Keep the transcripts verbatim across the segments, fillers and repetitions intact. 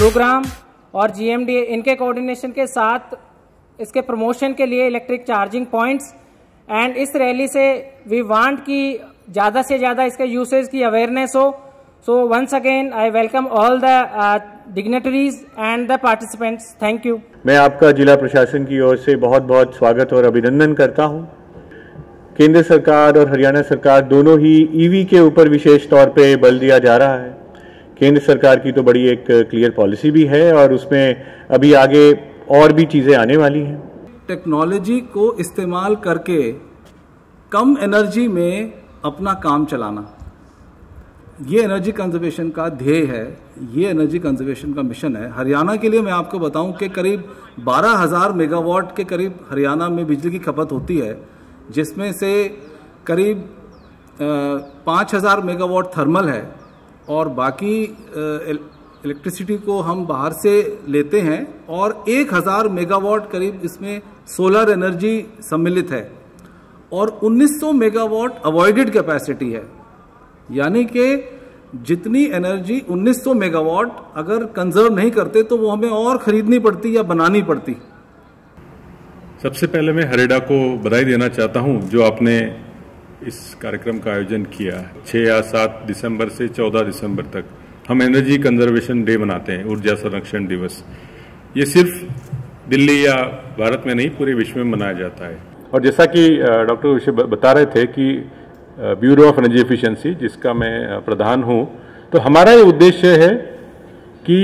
गुरुग्राम और जीएमडी इनके कोऑर्डिनेशन के साथ इसके प्रमोशन के लिए इलेक्ट्रिक चार्जिंग पॉइंट्स एंड इस रैली से वी वांट कि ज़्यादा से ज़्यादा इसके यूसेज की अवेयरनेस हो. So once again I welcome all the dignitaries and the participants. Thank you. मैं आपका जिला प्रशासन की ओर से बहुत बहुत स्वागत और अभिनंदन करता हूं. केंद्र सरकार और हरियाणा सरकार दोनों ही ईवी के ऊपर विशेष तौर पे बल दिया जा रहा है. केंद्र सरकार की तो बड़ी एक क्लियर पॉलिसी भी है और उसमें अभी आगे और भी चीज़ें आने वाली हैं. टेक्नोलॉजी को इस्तेमाल करके कम एनर्जी में अपना काम चलाना, ये एनर्जी कंजर्वेशन का ध्येय है, ये एनर्जी कंजर्वेशन का मिशन है. हरियाणा के लिए मैं आपको बताऊं कि करीब बारह हज़ार मेगावाट के करीब हरियाणा में बिजली की खपत होती है, जिसमें से करीब पाँच हज़ार मेगावाट थर्मल है और बाकी इलेक्ट्रिसिटी को हम बाहर से लेते हैं और एक हज़ार मेगावाट करीब इसमें सोलर एनर्जी सम्मिलित है और उन्नीस सौ मेगावाट अवॉइडेड कैपेसिटी है. यानी कि जितनी एनर्जी उन्नीस सौ मेगावाट अगर कंजर्व नहीं करते तो वो हमें और खरीदनी पड़ती या बनानी पड़ती. सबसे पहले मैं हरेडा को बधाई देना चाहता हूं जो आपने इस कार्यक्रम का आयोजन किया है. छह या सात दिसंबर से चौदह दिसंबर तक हम एनर्जी कंजर्वेशन डे मनाते हैं, ऊर्जा संरक्षण दिवस. ये सिर्फ दिल्ली या भारत में नहीं, पूरे विश्व में मनाया जाता है. और जैसा कि डॉक्टर विषय बता रहे थे कि ब्यूरो ऑफ एनर्जी एफिशिएंसी जिसका मैं प्रधान हूं, तो हमारा ये उद्देश्य है कि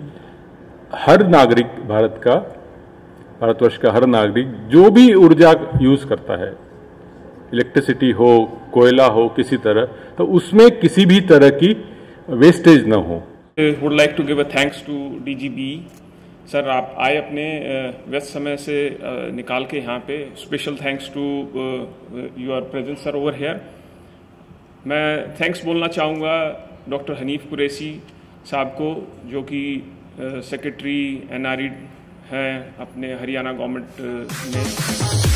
हर नागरिक भारत का भारतवर्ष का हर नागरिक जो भी ऊर्जा यूज करता है, इलेक्ट्रिसिटी हो, कोयला हो, किसी तरह, तो उसमें किसी भी तरह की वेस्टेज न हो. Would like to give a thanks to DGB sir. आप आए अपने व्यस्त समय से निकाल के यहाँ पे. Special thanks to your presence sir over here. मैं थैंक्स बोलना चाहूँगा डॉक्टर हनीफ कुरैशी साहब को, जो कि सेक्रेटरी एनआरई हैं अपने हरियाणा गवर्नमेंट में.